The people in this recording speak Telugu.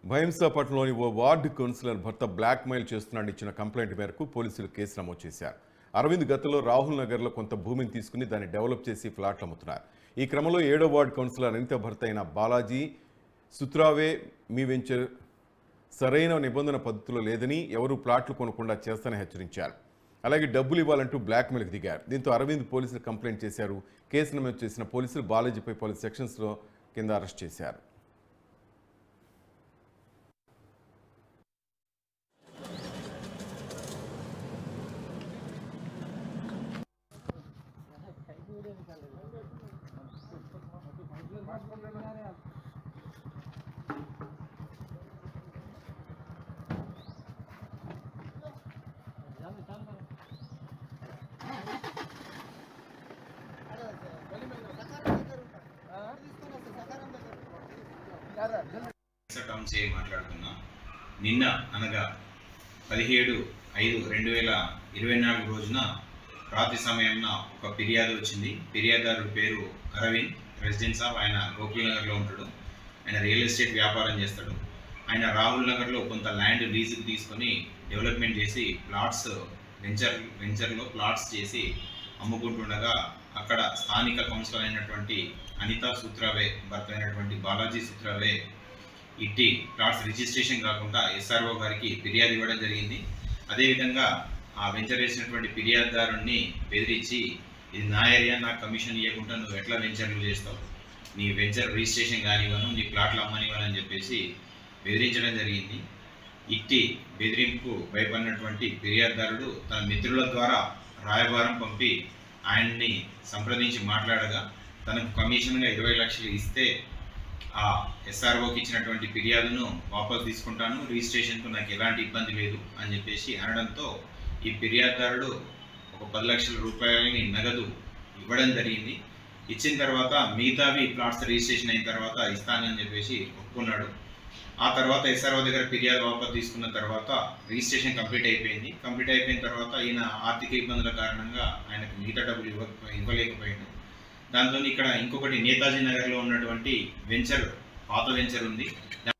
భైంసాపట్నంలోని ఓ వార్డు కౌన్సిలర్ భర్త బ్లాక్మెయిల్ చేస్తున్నాడని ఇచ్చిన కంప్లైంట్ మేరకు పోలీసులు కేసు నమోదు చేశారు. అరవింద్ గతంలో రాహుల్ నగర్లో కొంత భూమిని తీసుకుని దాన్ని డెవలప్ చేసి ఫ్లాట్లు అమ్ముతున్నారు. ఈ క్రమంలో 7వ వార్డు కౌన్సిలర్ అనిత భర్త అయిన బాలాజీ సుత్రావే మీ వెంచర్ సరైన నిబంధన పద్ధతిలో లేదని, ఎవరూ ప్లాట్లు కొనకుండా చేస్తానని హెచ్చరించారు. అలాగే డబ్బులు ఇవ్వాలంటూ బ్లాక్మెయిల్కి దిగారు. దీంతో అరవింద్ పోలీసులు కంప్లైంట్ చేశారు. కేసు నమోదు చేసిన పోలీసులు బాలాజీపై పలు సెక్షన్స్లో కింద అరెస్ట్ చేశారు. మాట్లాడుతున్నా. నిన్న అనగా 17/5/2024 రోజున రాత్రి సమయంలో ఒక ఫిర్యాదు వచ్చింది. ఫిర్యాదుదారు పేరు అరవింద్, రెసిడెన్స్ ఆఫ్ ఆయన గోకుల్ నగర్లో ఉంటాడు. ఆయన రియల్ ఎస్టేట్ వ్యాపారం చేస్తాడు. ఆయన రాహుల్ నగర్లో కొంత ల్యాండ్ లీజుకి తీసుకొని డెవలప్మెంట్ చేసి ప్లాట్స్ వెంచర్లో ప్లాట్స్ చేసి అమ్ముకుంటుండగా అక్కడ స్థానిక కౌన్సిలర్ అయినటువంటి అనితా సుత్రావే భర్త అయినటువంటి బాలాజీ సుత్రావే ఇట్టి ప్లాట్స్ రిజిస్ట్రేషన్ కాకుండా ఎస్ఆర్ఓ గారికి ఫిర్యాదు ఇవ్వడం జరిగింది. అదేవిధంగా ఆ వెంచర్ వేసినటువంటి ఫిర్యాదుదారుని బెదిరించి, ఇది నా ఏరియా, నాకు కమిషన్ ఇవ్వకుండా నువ్వు ఎట్లా వెంచర్లు చేస్తావు, నీ వెంచర్ రిజిస్ట్రేషన్ కానివ్వను, నీ ప్లాట్లు అమ్మనివ్వనని చెప్పేసి బెదిరించడం జరిగింది. ఇట్టి బెదిరింపుకు భయపడినటువంటి ఫిర్యాదుదారుడు తన మిత్రుల ద్వారా రాయబారం పంపి ఆయన్ని సంప్రదించి మాట్లాడగా, తనకు కమిషన్గా 20 లక్షలు ఇస్తే ఆ ఎస్ఆర్ఓకి ఇచ్చినటువంటి ఫిర్యాదును వాపసు తీసుకుంటాను, రిజిస్ట్రేషన్కు నాకు ఎలాంటి ఇబ్బంది లేదు అని చెప్పేసి అనడంతో ఈ ఫిర్యాదుదారుడు ఒక 10 లక్షల రూపాయలని నగదు ఇవ్వడం జరిగింది. ఇచ్చిన తర్వాత మిగతావి ప్లాట్స్ రిజిస్ట్రేషన్ అయిన తర్వాత ఇస్తానని చెప్పేసి ఒప్పుకున్నాడు. ఆ తర్వాత ఎస్ఆర్ఓ దగ్గర ఫిర్యాదు వాపసు తీసుకున్న తర్వాత రిజిస్ట్రేషన్ కంప్లీట్ అయిపోయింది. కంప్లీట్ అయిపోయిన తర్వాత ఈయన ఆర్థిక ఇబ్బందుల కారణంగా ఆయనకు మిగతా డబ్బులు ఇవ్వలేకపోయాడు. దాంతో ఇక్కడ ఇంకొకటి నేతాజీ నగర్లో ఉన్నటువంటి వెంచర్, పాత వెంచర్ ఉంది.